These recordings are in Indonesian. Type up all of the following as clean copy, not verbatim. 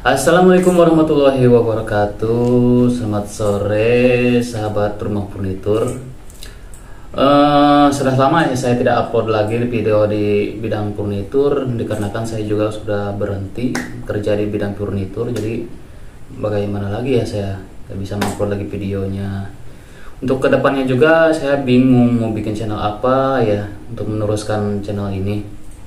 Assalamualaikum warahmatullahi wabarakatuh. Selamat sore, sahabat rumah furnitur. Sudah lama ya saya tidak upload lagi video di bidang furnitur, dikarenakan saya juga sudah berhenti kerja di bidang furnitur. Jadi bagaimana lagi ya, saya tidak bisa upload lagi videonya. Untuk kedepannya juga saya bingung mau bikin channel apa ya untuk meneruskan channel ini.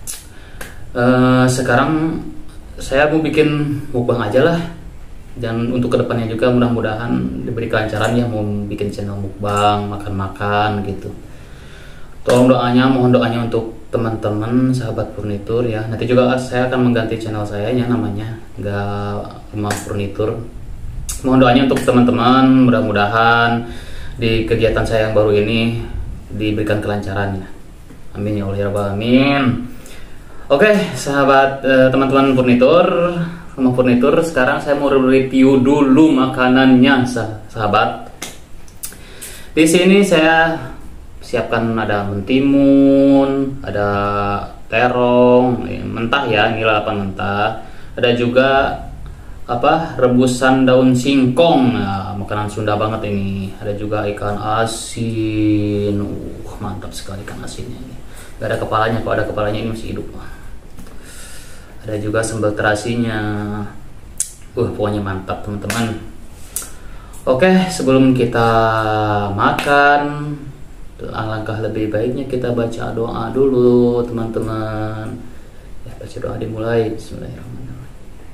Sekarang saya mau bikin mukbang aja lah, dan untuk kedepannya juga mudah-mudahan diberi kelancaran ya, mau bikin channel mukbang makan-makan gitu. Tolong doanya, mohon doanya untuk teman-teman sahabat furnitur ya. Nanti juga saya akan mengganti channel saya ya, namanya nggak rumah furnitur. Mohon doanya untuk teman-teman, mudah-mudahan di kegiatan saya yang baru ini diberikan kelancaran ya. Amin ya Allah ya rabbal alamin. Oke, sahabat teman-teman furnitur, rumah furnitur, sekarang saya mau review dulu makanannya, sahabat. Di sini saya siapkan ada mentimun, ada terong, mentah ya, ini lalapan mentah. Ada juga rebusan daun singkong, nah, makanan Sunda banget ini. Ada juga ikan asin, mantap sekali ikan asinnya ini. Gak ada kepalanya, kalau ada kepalanya ini masih hidup. Ada juga sambal terasinya. Pokoknya mantap teman-teman. Oke, sebelum kita makan, alangkah lebih baiknya kita baca doa dulu teman-teman. Ya, baca doa dimulai. Bismillahirrahmanirrahim.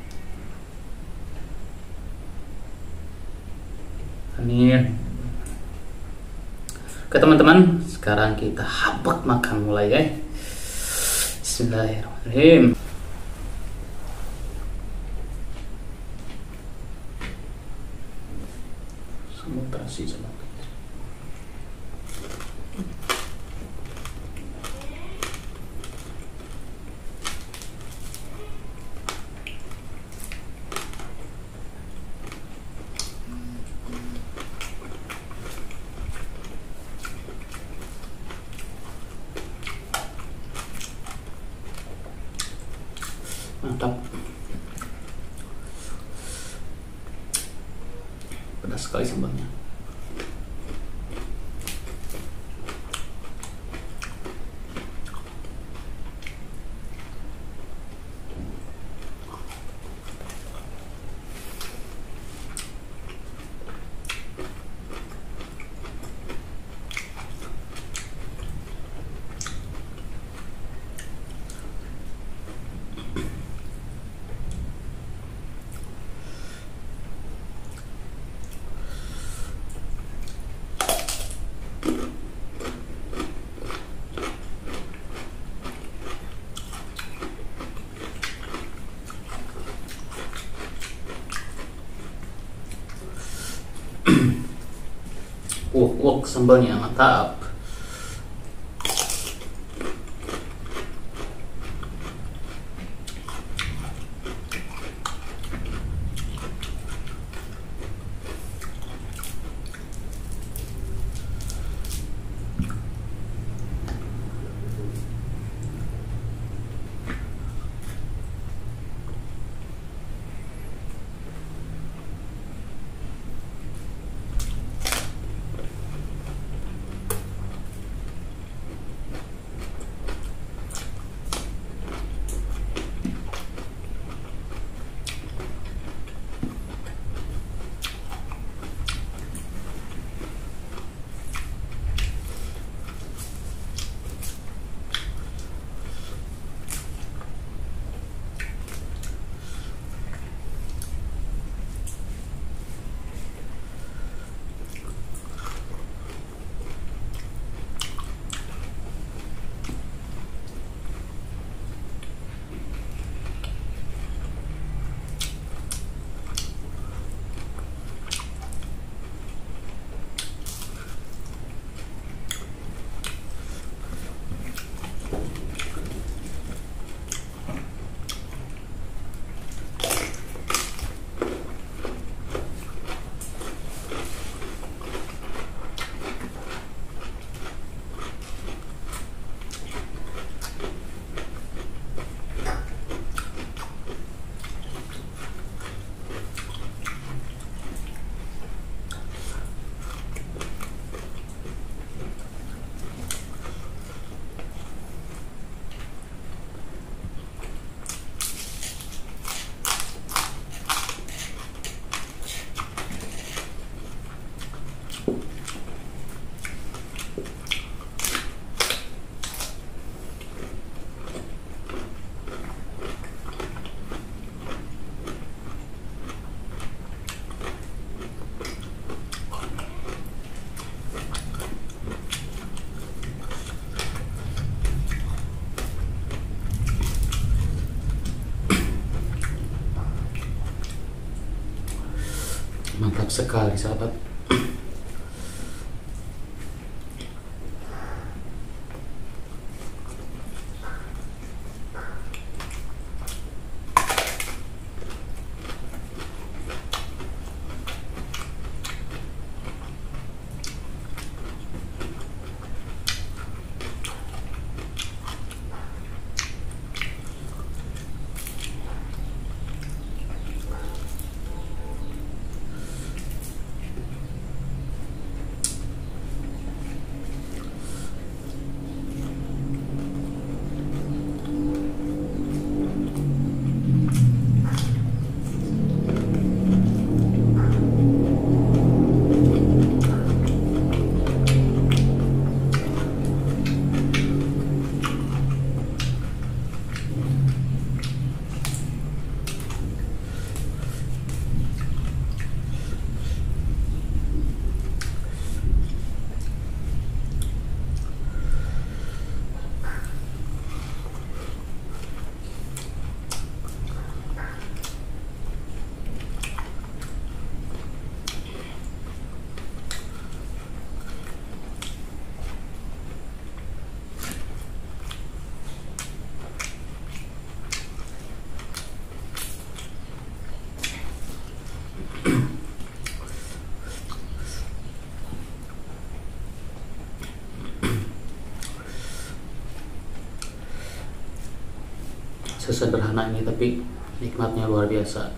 Amin. Oke teman-teman, sekarang kita habak makan mulai ya. Bismillahirrahmanirrahim. Sambal terasi sama. Mantap, pedas sekali sambalnya. Sambalnya mantap. mantap sekali sahabat. Sesederhana ini tapi nikmatnya luar biasa.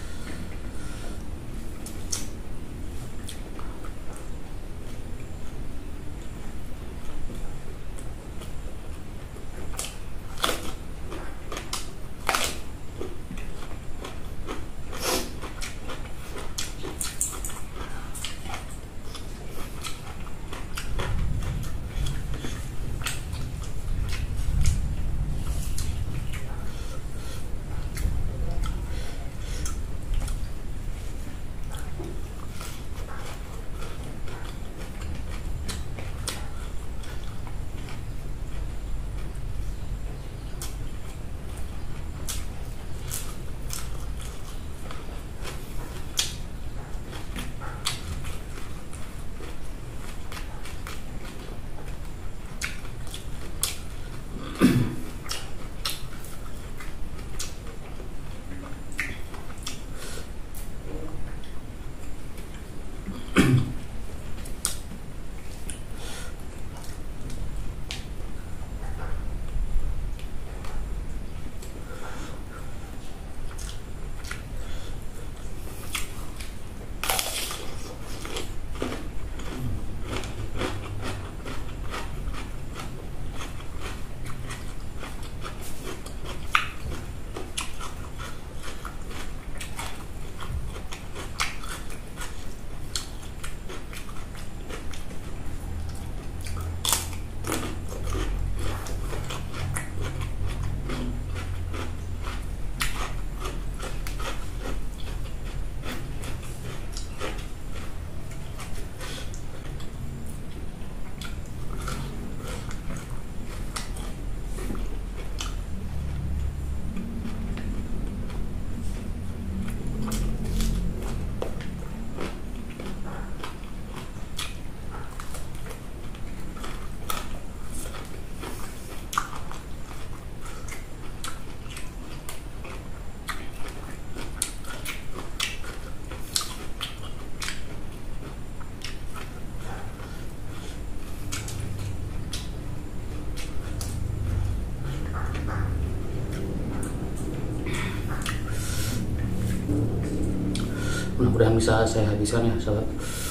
Mudah-mudahan bisa saya habiskan ya sahabat.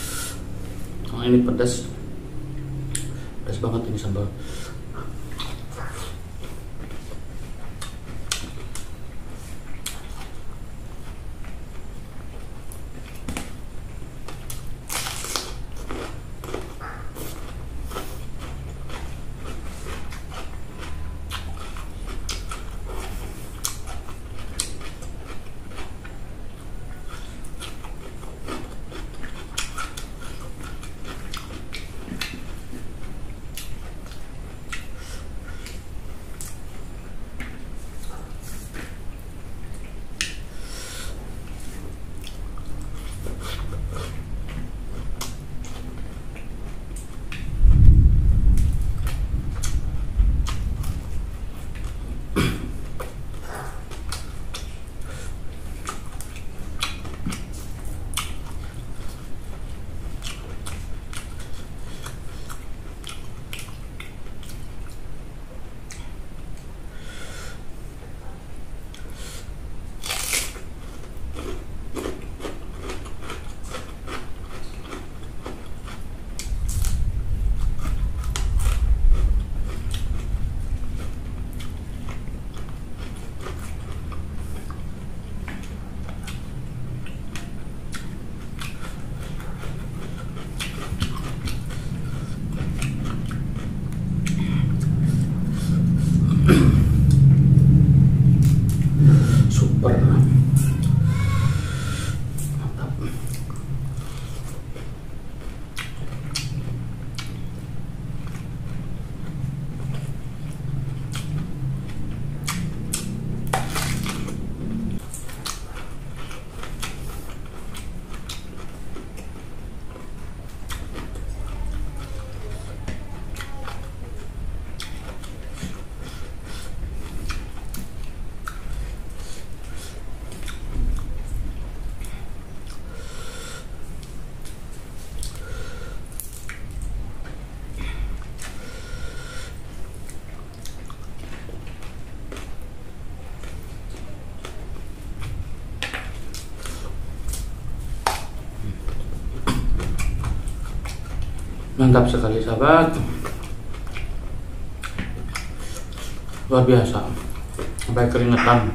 Nah, ini pedas banget ini sambal. Mantap sekali sahabat, luar biasa, sampai keringetan.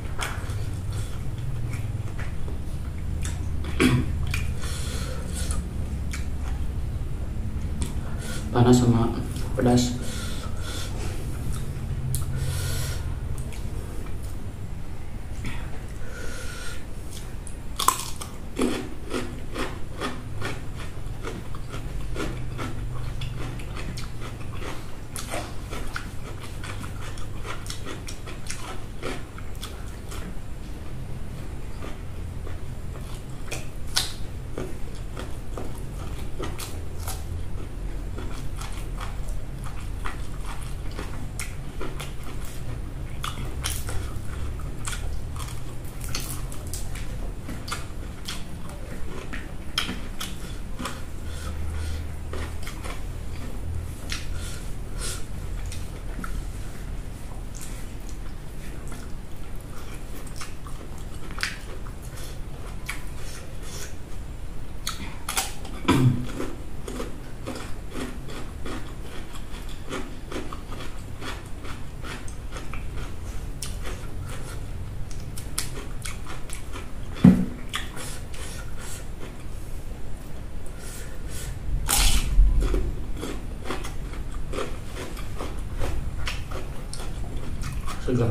Panas sama pedas. Segar.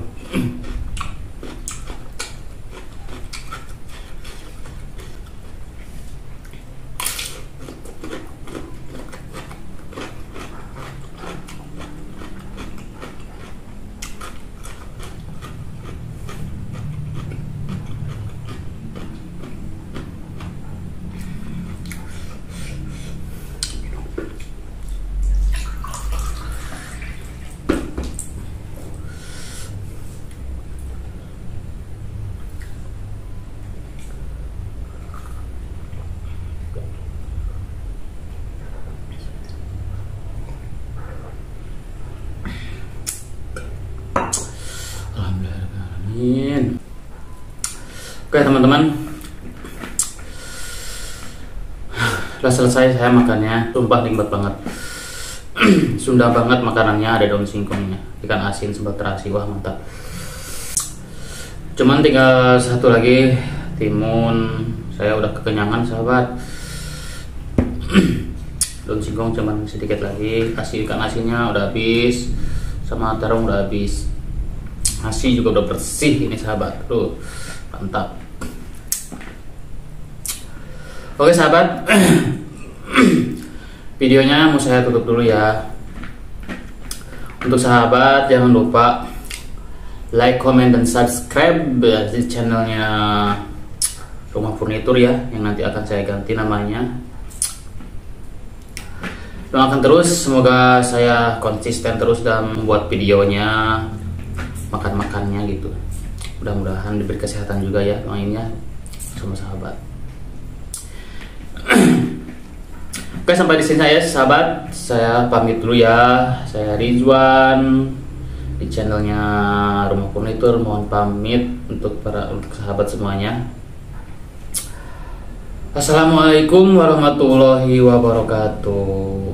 Alhamdulillah. Oke teman-teman, udah selesai saya makannya, sumpah nikmat banget. Sunda banget makanannya, ada daun singkongnya, ikan asin sambal terasi, wah mantap. Cuman tinggal satu lagi, timun. Saya udah kekenyangan sahabat. Daun singkong cuman sedikit lagi, ikan asinnya udah habis, sama terung udah habis. Nasi juga udah bersih ini sahabat, tuh mantap. Oke sahabat, videonya mau saya tutup dulu ya. Untuk sahabat jangan lupa like, comment, dan subscribe di channelnya Rumah Furnitur ya, yang nanti akan saya ganti namanya. Doakan terus, semoga saya konsisten terus dalam membuat videonya, makan-makannya gitu. Mudah-mudahan diberi kesehatan juga ya, doainnya sama sahabat. Oke, sampai di sini saya sahabat, saya pamit dulu ya. Saya Rizwan di channelnya Rumah Furnitur, mohon pamit untuk sahabat semuanya. Assalamualaikum warahmatullahi wabarakatuh.